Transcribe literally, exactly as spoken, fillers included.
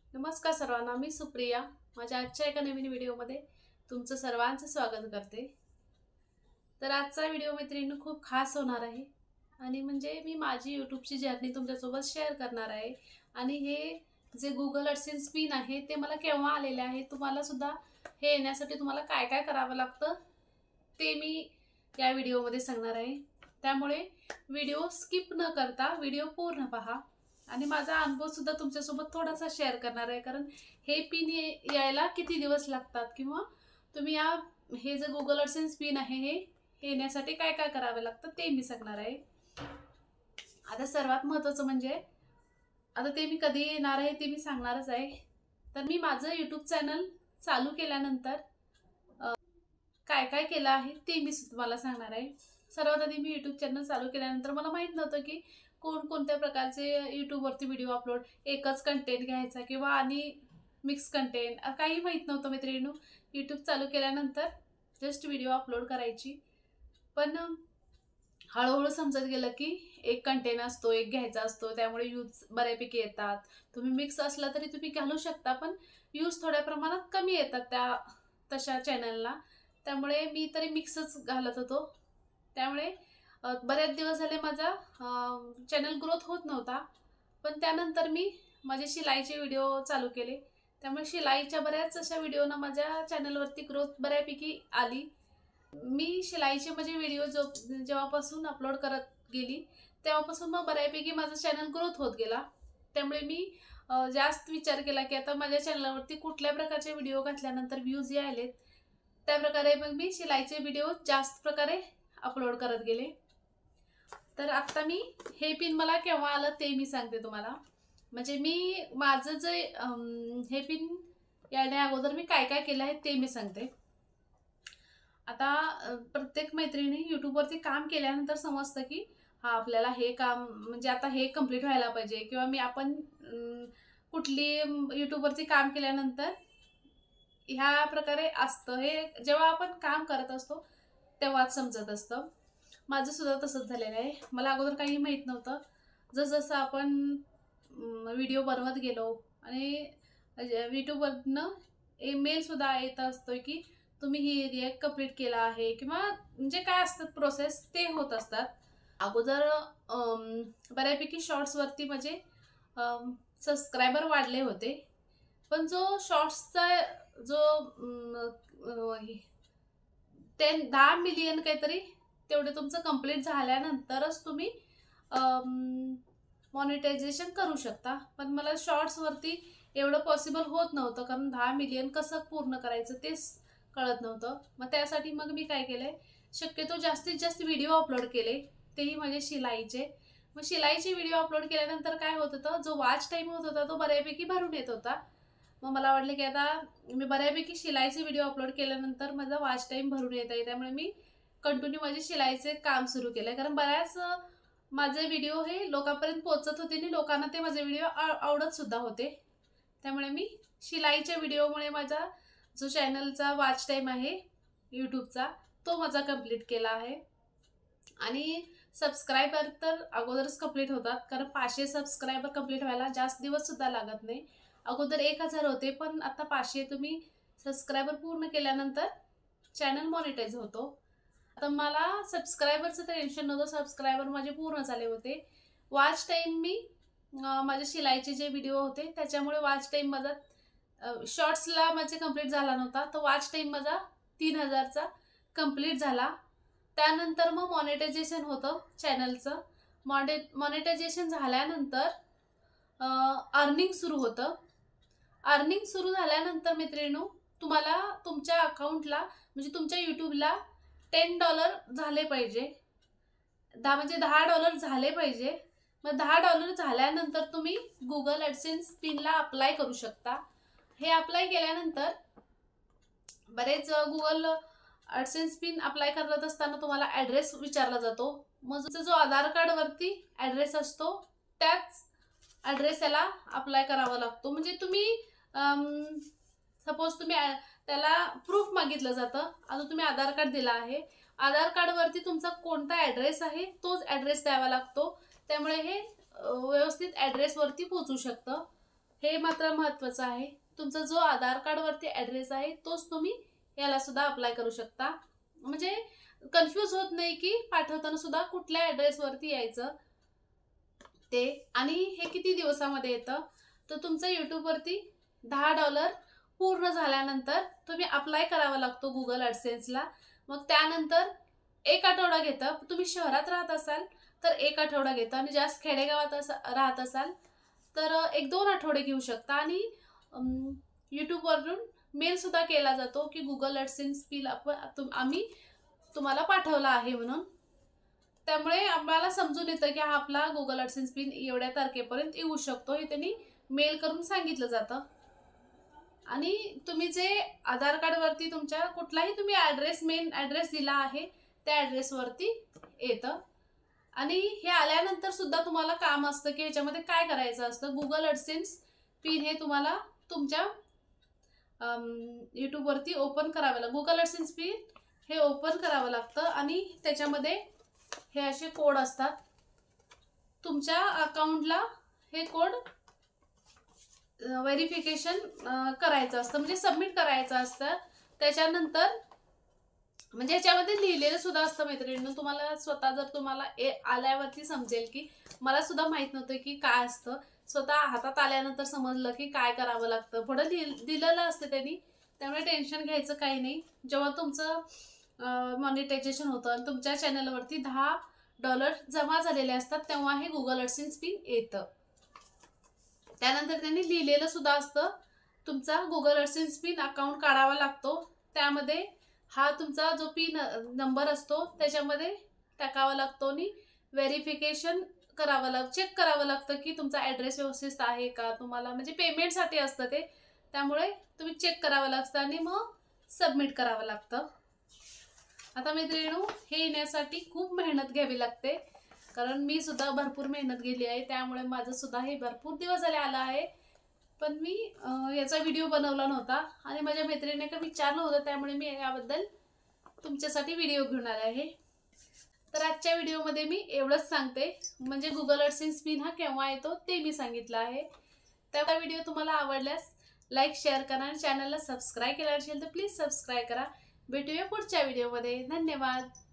नमस्कार सर्वांना, मी सुप्रिया. माझ्या आजच्या एका नवीन व्हिडिओमध्ये तुमचं सर्वांचं स्वागत करते. तर आजचा व्हिडिओ मैत्रिणींनो खूप खास होणार आहे आणि म्हणजे मी माझी यूट्यूबची जर्नी तुमच्यासोबत शेअर करणार आहे. आणि हे जे गुगल ॲडसेन्स पिन आहे ते मला केव्हा आलेले आहे, तुम्हाला सुद्धा हे येण्यासाठी तुम्हाला काय काय करावं लागतं ते मी या व्हिडिओमध्ये सांगणार आहे. त्यामुळे व्हिडिओ स्किप न करता व्हिडिओ पूर्ण पहा आणि माझा अनुभव सुद्धा तुमच्यासोबत थोडासा शेअर करणार आहे. कारण हे पिन यायला किती दिवस लागतात किंवा तुम्ही या हे जे गुगल ॲडसेन्स पिन आहे हे येण्यासाठी काय काय करावे लागतं ते मी सांगणार आहे. आता सर्वात महत्त्वाचं म्हणजे आता ते मी कधी येणार आहे ते मी सांगणारच आहे. तर मी माझं यूट्यूब चॅनल चालू केल्यानंतर काय काय केलं आहे ते मी तुम्हाला सांगणार आहे. सर्वात आधी मी यूट्यूब चॅनल चालू केल्यानंतर मला माहीत नव्हतं की कोणकोणत्या प्रकारचे यूट्यूबवरती व्हिडिओ अपलोड, एकच कंटेंट घ्यायचा किंवा आणि मिक्स कंटेंट, काही माहीत नव्हतं मैत्रिणींनो. यूट्यूब चालू केल्यानंतर जस्ट व्हिडिओ अपलोड करायची. पण हळूहळू समजत गेलं की एक कंटेंट असतो, एक घ्यायचा असतो, त्यामुळे यूज बऱ्यापैकी येतात. तुम्ही मिक्स असला तरी तुम्ही घालू शकता, पण यूज थोड्या प्रमाणात कमी येतात त्या तशा चॅनलला. त्यामुळे मी तरी मिक्सच घालत होतो. त्यामुळे बरेच दिवस झाले माझा चॅनल ग्रोथ होत नव्हता. पण त्यानंतर मी माझे शिलाईचे व्हिडिओ चालू केले. त्यामुळे शिलाईच्या बऱ्याच अशा व्हिडिओना माझ्या चॅनलवरती ग्रोथ बऱ्यापैकी आली. मी शिलाईचे म्हणजे व्हिडिओ जो जेव्हापासून अपलोड करत गेली तेव्हापासून मग बऱ्यापैकी माझं चॅनल ग्रोथ होत गेला. त्यामुळे मी जास्त विचार केला की आता माझ्या चॅनलवरती कुठल्या प्रकारचे व्हिडिओ घातल्यानंतर व्ह्यूज यायलेत, त्याप्रकारे मग मी शिलाईचे व्हिडिओ जास्त प्रकारे अपलोड करत गेले. तर आता मी हे पिन मला केव्हा आलं ते मी सांगते तुम्हाला. म्हणजे मी माझं जे हे पिन यायच्या अगोदर मी काय काय केलं आहे ते मी सांगते. आता प्रत्येक मैत्रिणी यूट्यूबवरती काम केल्यानंतर समजतं की हा आपल्याला हे काम म्हणजे आता हे कंप्लीट व्हायला पाहिजे किंवा मी आपण कुठली यूट्यूबवरती काम केल्यानंतर ह्या प्रकारे असतं. हे जेव्हा आपण काम करत असतो तेव्हाच समजत असतं. माझं सुद्धा तसंच झालेलं आहे. मला अगोदर काही माहीत नव्हतं. जसजसं आपण व्हिडिओ बनवत गेलो आणि यूट्यूबवरनं ईमेलसुद्धा येत असतो की तुम्ही ही रिएक्ट कंप्लीट केला आहे किंवा म्हणजे काय असतात प्रोसेस ते होत असतात. अगोदर बऱ्यापैकी शॉर्ट्सवरती म्हणजे सबस्क्रायबर वाढले होते, पण जो शॉर्ट्सचा जो टेन दहा मिलियन काहीतरी तेवढे तुमचं कंप्लीट झाल्यानंतरच तुम्ही मॉनिटायझेशन करू शकता. पण मला शॉर्ट्सवरती एवढं पॉसिबल होत नव्हतं, कारण दहा मिलियन कसं पूर्ण करायचं तेच कळत नव्हतं. मग त्यासाठी मग मी काय केलंय, शक्यतो जास्तीत जास्त व्हिडिओ अपलोड केले, तेही माझे शिलाईचे. मग शिलाईचे व्हिडिओ अपलोड केल्यानंतर काय होत होतं, जो वॉच टाईम होत होता तो बऱ्यापैकी भरून येत होता. मग मला वाटलं की आता मी बऱ्यापैकी शिलाईचे व्हिडिओ अपलोड केल्यानंतर माझा वॉच टाईम भरून येत आहे, त्यामुळे मी कंटिन्यू माझे शिलाईचे काम सुरू केलं. कारण बऱ्याच माझे व्हिडिओ हे लोकांपर्यंत पोहोचत होते आणि लोकांना ते माझे व्हिडिओ आवडत सुद्धा होते. त्यामुळे मी शिलाईच्या व्हिडिओमुळे माझा जो चॅनलचा वॉच टाईम आहे यूट्यूबचा तो माझा कंप्लीट केला आहे. आणि सबस्क्रायबर तर अगोदरच कंप्लीट होतात, कारण पाचशे सबस्क्रायबर कंप्लीट व्हायला जास्त दिवस सुद्धा लागत नाही. अगोदर एक हजार होते, पण आता पाचशे तुम्ही सबस्क्रायबर पूर्ण केल्यानंतर चॅनल मॉनिटाईज होतो. आता मला सबस्क्रायबरचं टेन्शन नव्हतं, सबस्क्रायबर माझे पूर्ण झाले होते. वॉच टाईम मी माझ्या शिलाईचे जे व्हिडिओ होते त्याच्यामुळे वॉच टाईम माझा शॉर्ट्सला माझे कंप्लीट झाला नव्हता, तर वॉच टाईम माझा तीन हजारचा कंप्लीट झाला. त्यानंतर मग मॉनिटायझेशन होतं चॅनलचं. मॉने मॉनिटायझेशन झाल्यानंतर अर्निंग सुरू होतं. अर्निंग सुरू झाल्यानंतर मित्रांनो तुम्हाला तुमच्या अकाउंटला म्हणजे तुमच्या यूट्यूबला टेन डॉलर झाले पाहिजे, दहा म्हणजे दहा डॉलर झाले पाहिजे. मग दहा डॉलर झाल्यानंतर तुम्ही गुगल ॲडसेन्स पिनला अप्लाय करू शकता. हे अप्लाय केल्यानंतर बरेच गुगल ॲडसेन्स पिन अप्लाय करत असताना तुम्हाला ॲड्रेस विचारला जातो. मग तुमचा जो आधार कार्डवरती ॲड्रेस असतो त्याच ॲड्रेस याला अप्लाय करावा लागतो. म्हणजे तुम्ही सपोज तुम्ही त्याला प्रूफ मागितलं जातं. आता तुम्ही आधार कार्ड दिला आहे, आधार कार्डवरती तुमचा कोणता ॲड्रेस आहे तोच ॲड्रेस द्यावा लागतो. त्यामुळे हे व्यवस्थित ॲड्रेसवरती पोहोचू शकतं. हे मात्र महत्त्वाचं आहे. तुमचा जो आधार कार्डवरती ॲड्रेस आहे तोच तुम्ही याला सुद्धा अप्लाय करू शकता. म्हणजे कन्फ्यूज होत नाही की पाठवताना सुद्धा कुठल्या ॲड्रेसवरती यायचं ते. आणि हे किती दिवसामध्ये येतं, तर तुमचं यूट्यूबवरती दहा डॉलर पूर्ण झाल्यानंतर तुम्ही अप्लाय करावा लागतो गुगल ॲडसेन्सला. मग त्यानंतर एक आठवडा घेतं. तुम्ही शहरात राहत असाल तर एक आठवडा घेतं आणि जास्त खेडेगावात असा राहत असाल तर एक दोन आठवडे घेऊ शकता. आणि यूट्यूबवरून मेलसुद्धा केला जातो की गुगल ॲडसेन्स बिल आपण आम्ही तुम्हाला पाठवला आहे म्हणून. त्यामुळे आम्हाला समजून येतं की हा आपला गुगल ॲडसेन्स पिन एवढ्या तारखेपर्यंत येऊ शकतो, हे त्यांनी मेल करून सांगितलं जातं. आणि तुम्ही जे आधार कार्डवरती तुमच्या कुठलाही तुम्ही ॲड्रेस मेन ॲड्रेस दिला आहे त्या ॲड्रेसवरती येतं. आणि हे आल्यानंतर सुद्धा तुम्हाला काम असतं की ह्याच्यामध्ये काय करायचं असतं. गुगल ॲडसेन्स पिन हे तुम्हाला तुमच्या यूट्यूबवरती ओपन करावं लागतं. गुगल ॲडसेन्स पिन हे ओपन करावं लागतं आणि त्याच्यामध्ये हे असे कोड असतात. तुमच्या अकाउंटला हे कोड व्हेरिफिकेशन करायचं असतं, म्हणजे सबमिट करायचं असतं. त्याच्यानंतर म्हणजे याच्यामध्ये लिहिलेलं सुद्धा असतं मैत्रिणींनो. तुम्हाला स्वतः जर तुम्हाला ए आल्यावरती समजेल की मला सुद्धा माहीत नव्हतं की काय असतं. स्वतः हातात आल्यानंतर समजलं की काय करावं लागतं. पुढं लिहि दिलेलं असतं त्यांनी. त्यामुळे टेन्शन घ्यायचं काही नाही. जेव्हा तुमचं मॉनिटायझेशन होतं आणि तुमच्या चॅनलवरती दहा डॉलर जमा झालेले असतात तेव्हा हे गुगल ॲडसेन्स पिन येतं. त्यानंतर त्यांनी लिहिलेलं सुद्धा असतं. तुमचा गुगल ॲडसेन्स पिन अकाउंट काढावा लागतो. त्यामध्ये हा तुमचा जो पिन नंबर असतो त्याच्यामध्ये टाकावा लागतो आणि व्हेरिफिकेशन करावं लाग चेक करावं लागतं की तुमचा ॲड्रेस व्यवस्थित आहे का. तुम्हाला म्हणजे पेमेंटसाठी असतं ते, त्यामुळे तुम्ही चेक करावं लागतं आणि मग सबमिट करावं लागतं. आता मैत्रिणींनो, हे येण्यासाठी खूप मेहनत घ्यावी लागते, कारण मी सुद्धा भरपूर मेहनत केली आहे. त्यामुळे माझं सुद्धा हे भरपूर दिवस झाले आलं आहे, पण मी याचा व्हिडिओ बनवला नव्हता आणि माझ्या मैत्रिणीने का विचारलं होतं, त्यामुळे मी याबद्दल तुमच्यासाठी व्हिडिओ घेऊन आले आहे. तर आजच्या व्हिडिओमध्ये मी एवढंच सांगते, म्हणजे गुगल ॲडसेन्स पिन हा केव्हा येतो ते मी सांगितलं आहे. त्यामुळे व्हिडिओ तुम्हाला आवडल्यास लाईक शेअर करा आणि चॅनलला सबस्क्राईब केलं असेल तर प्लीज सबस्क्राईब करा. भेटूया पुढच्या व्हिडिओमध्ये. धन्यवाद.